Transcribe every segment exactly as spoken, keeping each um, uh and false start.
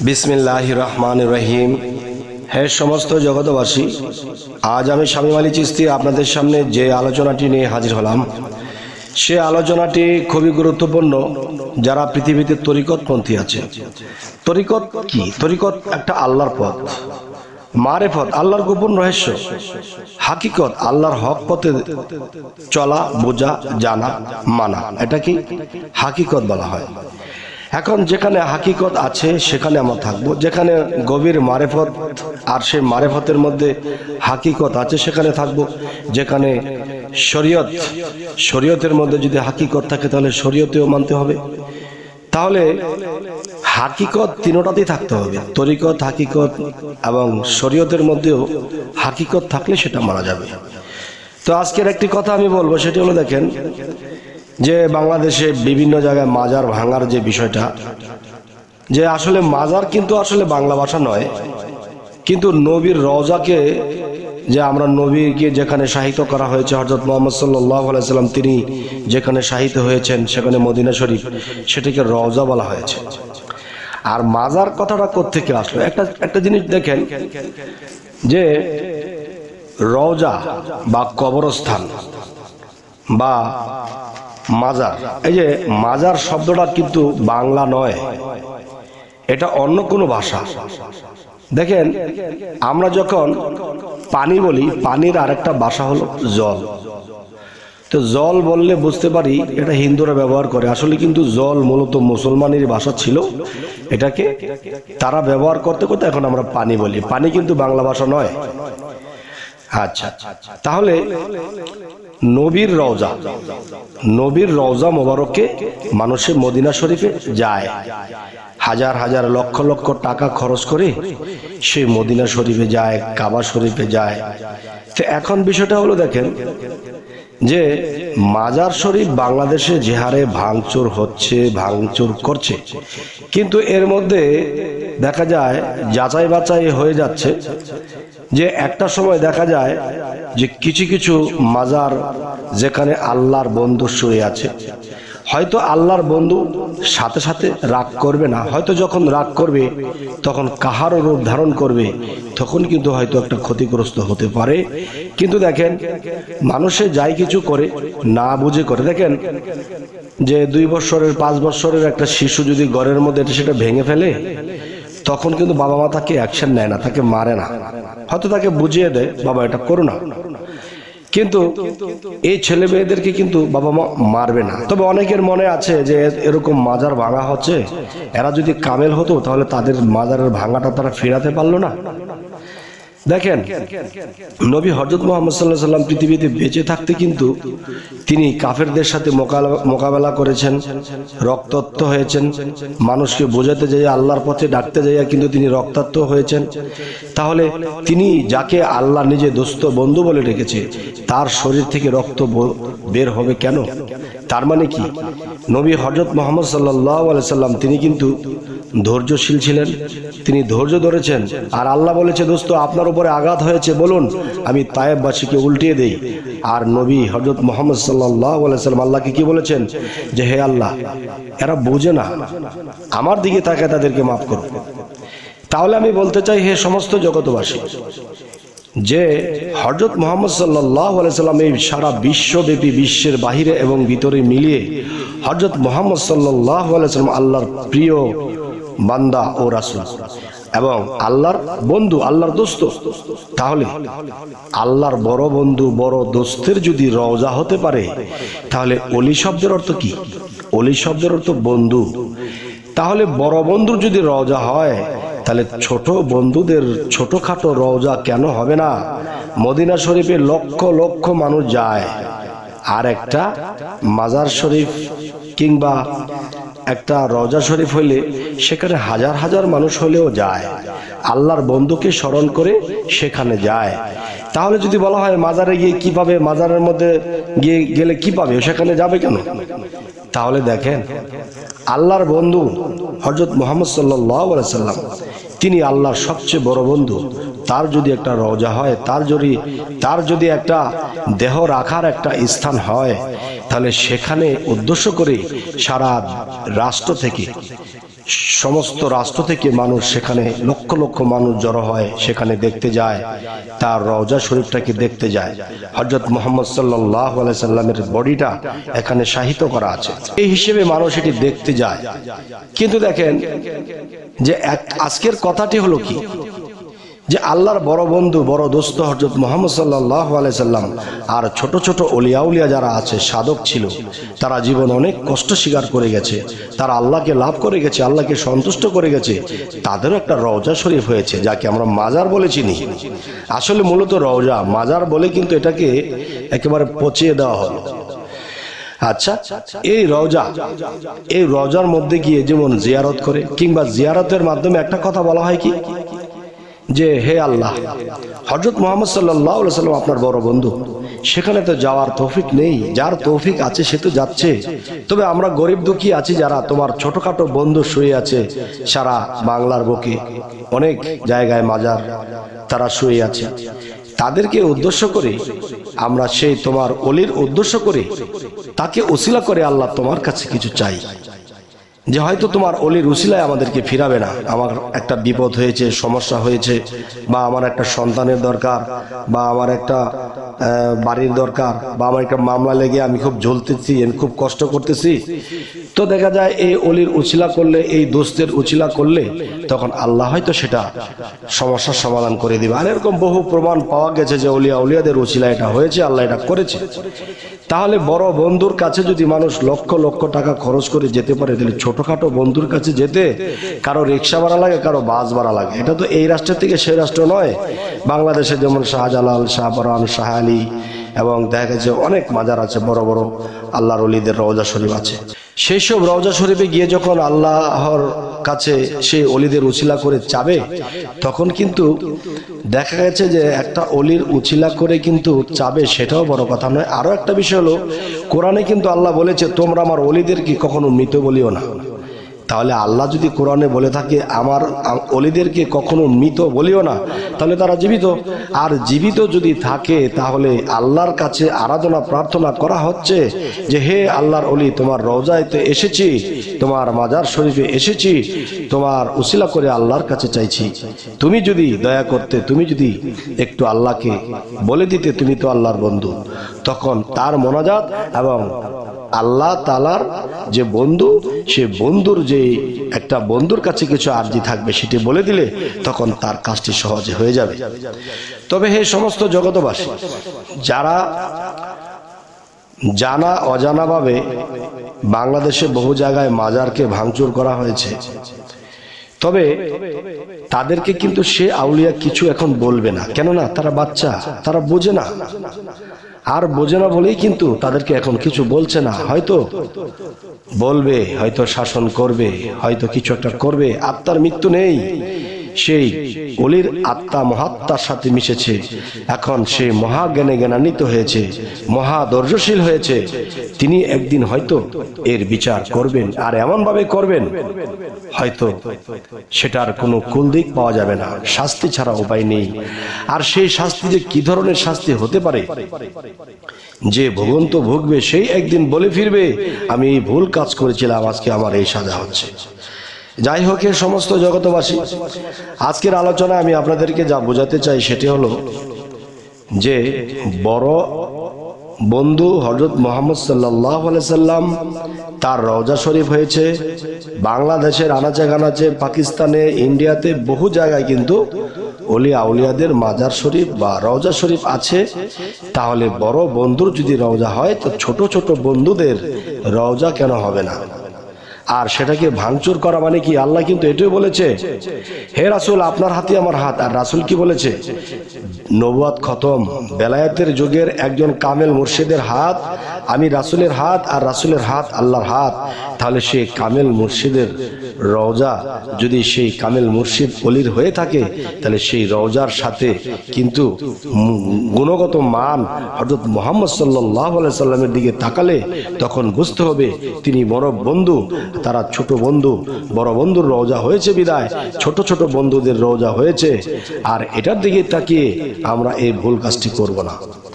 बिस्मिल्लाहिर रहमानिर रहीम। हे समस्त जगतवासी, आज आमी शामीम आली चिश्ती आपनादेर सामने जे आलोचनाटी निये हाजिर हलाम से आलोचनाटी खुबই गुरुत्वपूर्ण। যারা পৃথিবীতে তরিকতপন্থী আছে, তরিকত কি? তরিকত একটা আল্লাহর পথ, মারেফত আল্লাহর গোপন রহস্য, হাকিকত আল্লাহর হক পথে চলা, বোঝা, জানা, মানা, এটা কি হাকিকত বলা হয়। এখন যেখানে হাকিকত আছে সেখানে আমরা থাকবো, যেখানে গভীর মারেফত আর সেই মারেফতের মধ্যে হাকিকত আছে সেখানে থাকবো, যেখানে শরীয়ত শরীয়তের মধ্যে যদি হাকিকত থাকে তাহলে শরীয়তেও মানতে হবে। তাহলে হাকিকত তিনটাতেই থাকতে হবে, তরিকত, হাকিকত এবং শরীয়তের মধ্যেও হাকিকত থাকলে সেটা মানা যাবে। তো আজকের একটি কথা আমি বলবো, সেটি হলো দেখেন যে বাংলাদেশে বিভিন্ন জায়গায় মাজার ভাঙার যে বিষয়টা, যে আসলে মাজার কিন্তু আসলে বাংলা ভাষা নয়, কিন্তু নবীর রওজাকে যে আমরা নবীকে যেখানে শাহিত করা হয়েছে, হযরত মুহাম্মদ সাল্লাল্লাহু আলাইহি সাল্লাম তিনি যেখানে শাহিত হয়েছেন সেখানে মদিনা শরীফ, সেটাকে রওজা বলা হয়েছে। আর মাজার কথাটা কোত্থেকে আসলো? একটা একটা জিনিস দেখেন যে রওজা বা কবরস্থান বা মাজার, এই যে মাজার শব্দটা কিন্তু বাংলা নয়, এটা অন্য কোনো ভাষা। দেখেন আমরা যখন পানি বলি, পানির আরেকটা ভাষা হলো জল। তো জল বললে বুঝতে পারি এটা হিন্দুরা ব্যবহার করে, আসলে কিন্তু জল মূলত মুসলমানের ভাষা ছিল, এটাকে তারা ব্যবহার করতে করতে এখন আমরা পানি বলি। পানি কিন্তু বাংলা ভাষা নয়। আচ্ছা, তাহলে নবীর রওজা, নবীর রওজা মোবারকে মানুষের মদিনা শরীফে যায়, হাজার হাজার লক্ষ লক্ষ টাকা খরচ করে সেই মদিনা শরীফে যায়, কাবা শরীফে যায়। তো এখন বিষয়টা হলো দেখেন যে মাজার শরীফ বাংলাদেশে যে হারে ভাঙচুর হচ্ছে, ভাঙচুর করছে, কিন্তু এর মধ্যে দেখা যায় যাচাই বাছাই হয়ে যাচ্ছে যে একটা সময় দেখা যায় যে কিছু কিছু মাজার যেখানে আল্লাহর বন্ধু শুয়ে আছে, হয়তো আল্লাহর বন্ধু সাথে সাথে রাগ করবে না, হয়তো যখন রাগ করবে তখন কাহারও রূপ ধারণ করবে, তখন কিন্তু হয়তো একটা ক্ষতিগ্রস্ত হতে পারে। কিন্তু দেখেন মানুষে যাই কিছু করে না বুঝে করে। দেখেন যে দুই বছরের পাঁচ বছরের একটা শিশু যদি ঘরের মধ্যে সেটা ভেঙে ফেলে, তখন কিন্তু বাবা মা তাকে অ্যাকশন নেয় না, তাকে মারে না, হয়তো তাকে বুঝিয়ে দেয় বাবা এটা করো না, কিন্তু এই ছেলে মেয়েদেরকে কিন্তু বাবা মা মারবে না। তবে অনেকের মনে আছে যে এরকম মাজার ভাঙা হচ্ছে, এরা যদি কামেল হতো তাহলে তাদের মাজারের ভাঙাটা তারা ফেরাতে পারলো না। দেখেন নবী হযরত মুহাম্মদ সাল্লাল্লাহু আলাইহি সাল্লাম পৃথিবীতে বেঁচে থাকতে কিন্তু তিনি কাফেরদের সাথে মোকাবেলা করেছেন, রক্তাক্ত হয়েছেন, মানুষকে বোঝাতে যাই, আল্লাহর পথে ডাকতে যাইয়া কিন্তু তিনি রক্তাক্ত হয়েছেন। তাহলে তিনি যাকে আল্লাহ নিজে দোস্ত বন্ধু বলে ডেকেছে, তার শরীর থেকে রক্ত বের হবে কেন? তার মানে কি নবী হযরত মুহাম্মদ সাল্লাল্লাহু আলাইহি সাল্লাম তিনি কিন্তু ধৈর্যশীল ছিলেন, তিনি ধৈর্য ধরেছেন। আর আল্লাহ বলেছে দোস্ত আপনার উপরে আঘাত হয়েছে, বলুন আমি তায়েববাসীকে উল্টিয়ে দেই। আর নবী হযরত মুহাম্মদ সাল্লাল্লাহু আলাইহি সাল্লাম আল্লাহকে কি বলেছেন যে হে আল্লাহ এরা বোঝে না, আমার দিকে তাকায় তাদেরকে মাফ করো। তাহলে আমি বলতে চাই হে সমস্ত জগতবাসী, যে হযরত মুহাম্মদ সাল্লাল্লাহু আলাইহি সাল্লাম এই সারা বিশ্বব্যাপী, বিশ্বের বাহিরে এবং ভিতরে মিলিয়ে হযরত মুহাম্মদ সাল্লাল্লাহু আলাইহি সাল্লাম আল্লাহর প্রিয় বান্দা ও রাসূল এবং আল্লাহর বন্ধু, আল্লাহর দোস্ত। তাহলে আল্লাহর বড় বন্ধু, বড় দোস্তের যদি রওজা হতে পারে, তাহলে ওলি শব্দের অর্থ কি? ওলি শব্দের অর্থ বন্ধু। তাহলে বড় বন্ধুর যদি রওজা হয়, তাহলে ছোট বন্ধুদের ছোটখাটো রওজা কেন হবে না? মদিনা শরীফে লক্ষ লক্ষ মানুষ যায়, আর একটা মাজার শরীফ কিংবা একটা রওজা শরীফ হইলে সেখানে হাজার হাজার মানুষ হলেও যায়, আল্লাহর বন্ধুকে স্মরণ করে সেখানে যায়। তাহলে যদি বলা হয় মাজারে গিয়ে কি পাবে, মাজারের মধ্যে গিয়ে গেলে কি পাবে, সেখানে যাবে কেন? তাহলে দেখেন আল্লাহর বন্ধু হযরত মুহাম্মদ সাল্লাল্লাহু আলাইহি সাল্লাম তিনি আল্লাহর সবচেয়ে বড় বন্ধু, তার যদি একটা রওজা হয়, তার যদি তার যদি একটা দেহ রাখার একটা স্থান হয়, তাহলে সেখানে উদ্দেশ্য করে সারা রাষ্ট্র থেকে সমস্ত রাষ্ট্র থেকে মানুষ সেখানে লক্ষ লক্ষ মানুষ জড়ো হয়, সেখানে দেখতে যায়, তার রওজা শরীফটাকে দেখতে যায়। হযরত মুহাম্মদ সাল্লাল্লাহু আলাইহি সাল্লামের বডিটা এখানে শাহিত করা আছে, এই হিসেবে মানুষ এটি দেখতে যায়। কিন্তু দেখেন যে আজকের কথাটি হলো কি, যে আল্লাহর বড় বন্ধু বড় দোস্ত হযরত মুহাম্মদ সাল্লাল্লাহু আলাইহি সাল্লাম আর ছোট ছোট ওলিয়া উলিয়া যারা আছে, সাধক ছিল, তারা জীবন অনেক কষ্ট স্বীকার করে গেছে, তারা আল্লাহকে লাভ করে গেছে, আল্লাহকে সন্তুষ্ট করে গেছে, তাদেরও একটা রওজা শরীফ হয়েছে, যাকে আমরা মাজার বলে চিনি। আসলে মূলত রওজা, মাজার বলে কিন্তু এটাকে একেবারে পচিয়ে দেওয়া হলো। আচ্ছা, এই রওজা, এই রওজার মধ্যে গিয়ে যেমন জিয়ারত করে, কিংবা জিয়ারতের মাধ্যমে একটা কথা বলা হয় কি, যে হে আল্লাহ, হযরত মুহাম্মদ সাল্লাল্লাহু আলাইহি সাল্লাম আপনার বড় বন্ধু, সেখানে তো যাওয়ার তৌফিক নেই, যার তৌফিক আছে সে তো যাচ্ছে, তবে আমরা গরিব দুঃখী আছি যারা, তোমার ছোটখাটো বন্ধু শুয়ে আছে সারা বাংলার বুকে, অনেক জায়গায় মাজার তারা শুয়ে আছে, তাদেরকে উদ্দেশ্য করে আমরা সেই তোমার ওলির উদ্দেশ্য করে তাকে ওসিলা করে আল্লাহ তোমার কাছে কিছু চাই, যে হয়তো তোমার অলির উসিলায় আমাদেরকে ফিরাবে না, আমার একটা বিপদ হয়েছে, সমস্যা হয়েছে, বা আমার একটা সন্তানের দরকার, বা আমার একটা বাড়ির দরকার, বা আমার একটা মামলা লেগে আমি খুব জ্বলতেছি, আমি খুব কষ্ট করতেছি, তো দেখা যায় এই অলির উসিলা করলে, এই দোস্তের উসিলা করলে তখন আল্লাহ হয়তো সেটা সমস্যার সমাধান করে দিবে। আর এরকম বহু প্রমাণ পাওয়া গেছে যে অলিয়া উলিয়াদের উসিলা এটা হয়েছে, আল্লাহ এটা করেছে। তাহলে বড় বন্ধুর কাছে যদি মানুষ লক্ষ লক্ষ টাকা খরচ করে যেতে পারে, তাহলে ছোটখাটো বন্ধুর কাছে যেতে কারো রিক্সা ভাড়া লাগে, কারো বাস ভাড়া লাগে, এটা তো এই রাষ্ট্রের থেকে সেই রাষ্ট্র নয়। বাংলাদেশে যেমন শাহজালাল, শাহপরান, শাহ আলী, এবং দেখা গেছে অনেক মাজার আছে, বড় বড় আল্লাহর ওলিদের রওজা শরীফ আছে। সেই সব রওজা শরীফে গিয়ে যখন আল্লাহর কাছে সেই অলিদের উছিলা করে চাবে, তখন কিন্তু দেখা গেছে যে একটা অলির উছিলা করে কিন্তু চাবে, সেটাও বড় কথা নয়। আরো একটা বিষয় হলো, কোরআনে কিন্তু আল্লাহ বলেছে তোমরা আমার অলিদেরকে কখনো মৃত বলিও না। তাহলে আল্লাহ যদি কোরআনে বলে থাকে আমার অলিদেরকে কখনো মৃত বলিও না, তাহলে তারা জীবিত। আর জীবিত যদি থাকে, তাহলে আল্লাহর কাছে আরাধনা প্রার্থনা করা হচ্ছে যে হে আল্লাহর অলি, তোমার রওজায়তে এসেছি, তোমার মাজার শরীফে এসেছি, তোমার উসিলা করে আল্লাহর কাছে চাইছি, তুমি যদি দয়া করতে, তুমি যদি একটু আল্লাহকে বলে দিতে তুমি তো আল্লাহর বন্ধু, তখন তার মোনাজাত এবং আল্লাহ তাআলার যে বন্ধু, সে বন্ধুর যে একটা বন্ধুর কাছে কিছু আরজি থাকবে, সেটি বলে দিলে তখন তার কাজটি সহজে হয়ে যাবে। তবে হে সমস্ত জগতবাসী, যারা জানা অজানা ভাবে বাংলাদেশে বহু জায়গায় মাজারকে ভাঙচুর করা হয়েছে, তবে তাদেরকে কিন্তু সে আউলিয়া কিছু এখন বলবে না, কেননা তারা বাচ্চা, তারা বোঝে না, আর বোঝে না বলেই কিন্তু তাদেরকে এখন কিছু বলছে না। হয়তো বলবে, হয়তো শাসন করবে, হয়তো কিছু একটা করবে। আত্মার মৃত্যু নেই, সেই অলির আত্মা মহাত্মার সাথে মিশেছে, এখন সে মহাজ্ঞানে জ্ঞানান্বিত হয়েছে, মহা ধৈর্যশীল হয়েছে, তিনি একদিন হয়তো এর বিচার করবেন, আর এমন ভাবে করবেন হয়তো সেটার কোনো কুলদিক পাওয়া যাবে না, শাস্তি ছাড়া উপায় নেই। আর সেই শাস্তি যে কি ধরনের শাস্তি হতে পারে, যে ভোগন্ত ভুগবে সেই একদিন বলে ফিরবে আমি এই ভুল কাজ করেছিলাম, আজকে আমার এই সাজা হচ্ছে। যাই হোক, এর সমস্ত জগতবাসী, আজকের আলোচনা আমি আপনাদেরকে যা বোঝাতে চাই সেটি হলো যে বড় বন্ধু হযরত মুহাম্মদ সাল্লাল্লাহু আলাইহি সাল্লাম, তার রওজা শরীফ হয়েছে বাংলাদেশের আনাচে কানাচে, পাকিস্তানে, ইন্ডিয়াতে বহু জায়গায় কিন্তু ওলিয়া আউলিয়াদের মাজার শরীফ বা রওজা শরীফ আছে। তাহলে বড় বন্ধুর যদি রওজা হয়, তো ছোট ছোট বন্ধুদের রওজা কেন হবে না? আর সেটাকে ভাঙচুর করা মানে কি? আল্লাহ কিন্তু এটাই বলেছে, হে রাসূল আপনার হাতে আমার হাত। আর রাসূল কি বলেছে? নবুয়াত খতম, বেলায়েতের যুগের একজন কামেল মুর্শিদের হাত আমি রাসূলের হাত, আর রাসূলের হাত আল্লাহর হাত। তাহলে সেই কামেল মুর্শিদের রওজা যদি সেই কামেল মুর্শিদ অলির হয়ে থাকে, তাহলে সেই রওজার সাথে কিন্তু গুণগত মান হযরত মুহাম্মদ সাল্লাল্লাহু আলাইহি সাল্লামের দিকে তাকালে তখন বুঝতে হবে তিনি বড় বন্ধু, তারা ছোট বন্ধু। বড় বন্ধুর রওজা হয়েছে বিদায় ছোট ছোট বন্ধুদের রওজা হয়েছে। আর এটার দিকে তাকিয়ে আমরা এই ভুল কাজটি করব না।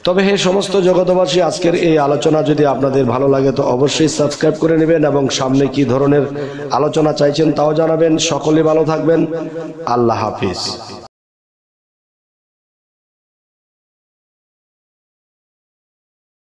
তবে হে সমস্ত জগতবাসী, আজকের এই আলোচনা যদি আপনাদের ভালো লাগে তো অবশ্যই সাবস্ক্রাইব করে নেবেন এবং সামনে কি ধরনের আলোচনা চাইছেন তাও জানাবেন। সকলে ভালো থাকবেন। আল্লাহ হাফিজ।